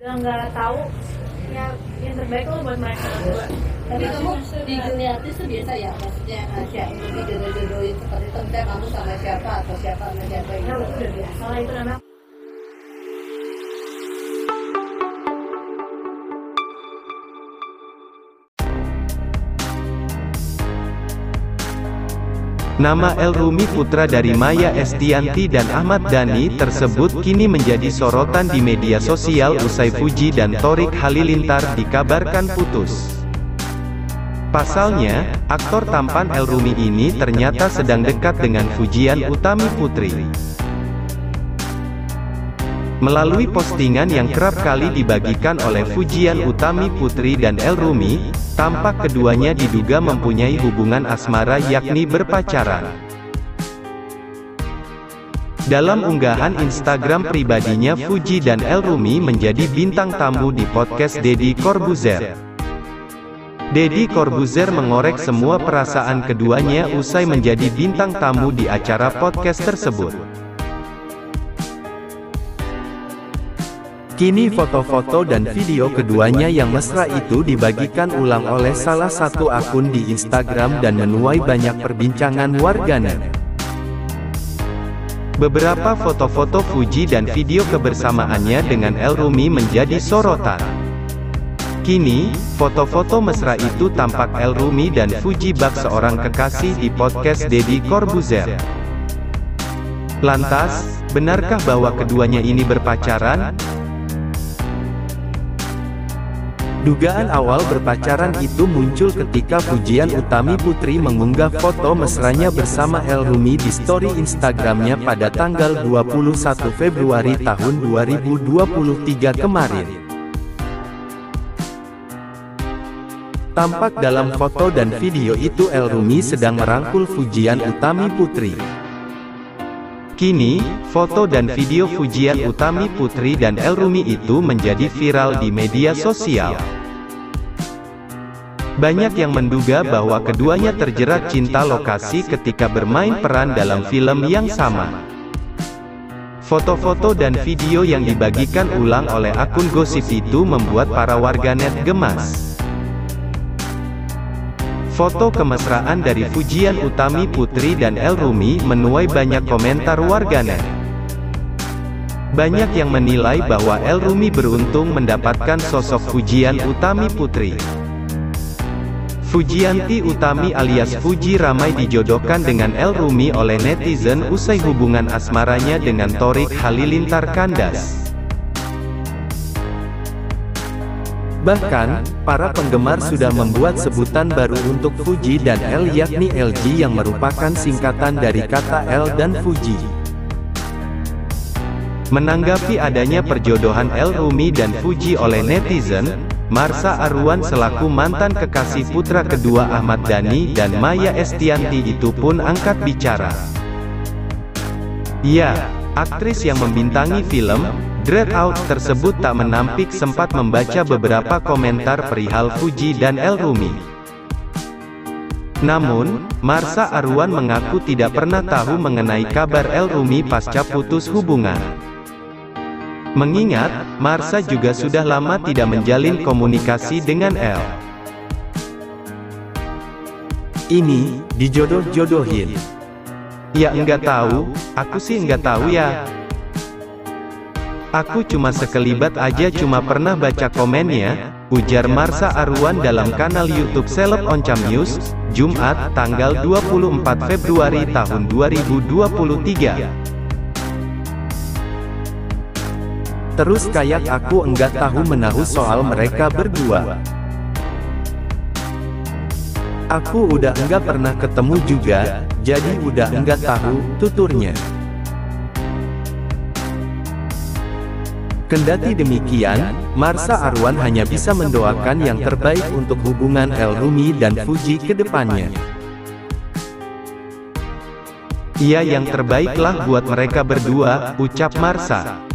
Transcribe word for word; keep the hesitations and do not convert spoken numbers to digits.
nggak tahu ya yang terbaik lo buat mereka berdua. Tapi kamu di dunia artis itu biasa ya, maksudnya siapa di jodoh-jodohin seperti itu, misalnya kamu sama siapa atau siapa sama siapa gitu. Nah, itu udah biasa lah, itu namanya. Nama El-Rumi putra dari Maya Estianty dan Ahmad Dhani tersebut kini menjadi sorotan di media sosial usai Fuji dan Thorik Halilintar dikabarkan putus. Pasalnya, aktor tampan El-Rumi ini ternyata sedang dekat dengan Fujian Utami Putri. Melalui postingan yang kerap kali dibagikan oleh Fujian Utami Putri dan El-Rumi, tampak keduanya diduga mempunyai hubungan asmara yakni berpacaran. Dalam unggahan Instagram pribadinya, Fuji dan El-Rumi menjadi bintang tamu di podcast Deddy Corbuzier. Deddy Corbuzier mengorek semua perasaan keduanya usai menjadi bintang tamu di acara podcast tersebut. Kini foto-foto dan video keduanya yang mesra itu dibagikan ulang oleh salah satu akun di Instagram dan menuai banyak perbincangan warganet. Beberapa foto-foto Fuji dan video kebersamaannya dengan El-Rumi menjadi sorotan. Kini, foto-foto mesra itu tampak El-Rumi dan Fuji bak seorang kekasih di podcast Deddy Corbuzier. Lantas, benarkah bahwa keduanya ini berpacaran? Dugaan awal berpacaran itu muncul ketika Fujian Utami Putri mengunggah foto mesranya bersama El-Rumi di story Instagramnya pada tanggal dua puluh satu Februari tahun dua ribu dua puluh tiga kemarin. Tampak dalam foto dan video itu El-Rumi sedang merangkul Fujian Utami Putri. Kini, foto dan video Fujian Utami Putri dan El-Rumi itu menjadi viral di media sosial. Banyak yang menduga bahwa keduanya terjerat cinta lokasi ketika bermain peran dalam film yang sama. Foto-foto dan video yang dibagikan ulang oleh akun gosip itu membuat para warganet gemas. Foto kemesraan dari Fujian Utami Putri dan El-Rumi menuai banyak komentar warganet. Banyak yang menilai bahwa El-Rumi beruntung mendapatkan sosok Fujian Utami Putri. Fujianti Utami alias Fuji ramai dijodohkan dengan El-Rumi oleh netizen usai hubungan asmaranya dengan Thorik Halilintar kandas. Bahkan, para penggemar sudah membuat sebutan baru untuk Fuji dan El yakni L G yang merupakan singkatan dari kata El dan Fuji. Menanggapi adanya perjodohan El-Rumi dan Fuji oleh netizen, Marsha Arwan selaku mantan kekasih putra kedua Ahmad Dhani dan Maya Estianty itu pun angkat bicara. Ya, aktris yang membintangi film Dread Out tersebut tak menampik sempat membaca beberapa komentar perihal Fuji dan El-Rumi. Namun, Marsha Arwan mengaku tidak pernah tahu mengenai kabar El-Rumi pasca putus hubungan. Mengingat, Marsha juga sudah lama tidak menjalin komunikasi dengan El. Ini, dijodoh-jodohin. Ya enggak tahu, aku sih enggak tahu ya. Aku cuma sekelibat aja cuma pernah baca komennya, ujar Marsha Arwan dalam kanal YouTube Celeb Oncam News, Jumat, tanggal dua puluh empat Februari tahun dua ribu dua puluh tiga. Terus kayak aku enggak tahu menahu soal mereka berdua. Aku udah enggak pernah ketemu juga, jadi udah enggak tahu, tuturnya. Kendati demikian, Marsha Arwan hanya bisa mendoakan yang terbaik untuk hubungan El-Rumi dan Fuji ke depannya. Iya, yang terbaiklah buat mereka berdua, ucap Marsha.